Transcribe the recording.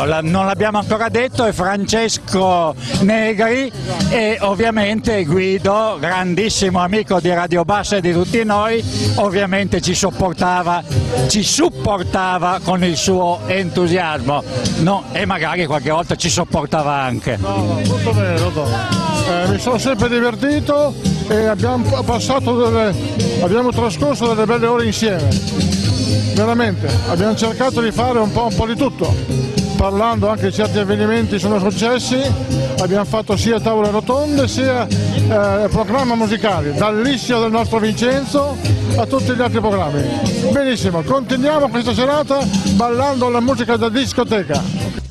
non l'abbiamo ancora detto, è Francesco Negri e ovviamente Guido, grandissimo amico di Radio Bassa e di tutti noi, ovviamente ci supportava con il suo entusiasmo, no? E magari qualche volta ci sopportava anche. No, tutto bene, tutto. Mi sono sempre divertito e abbiamo trascorso delle belle ore insieme, veramente. Abbiamo cercato di fare un po' di tutto, parlando anche di certi avvenimenti sono successi, abbiamo fatto sia tavole rotonde sia programmi musicali, dall'Issio del nostro Vincenzo a tutti gli altri programmi. Benissimo, continuiamo questa serata ballando la musica da discoteca.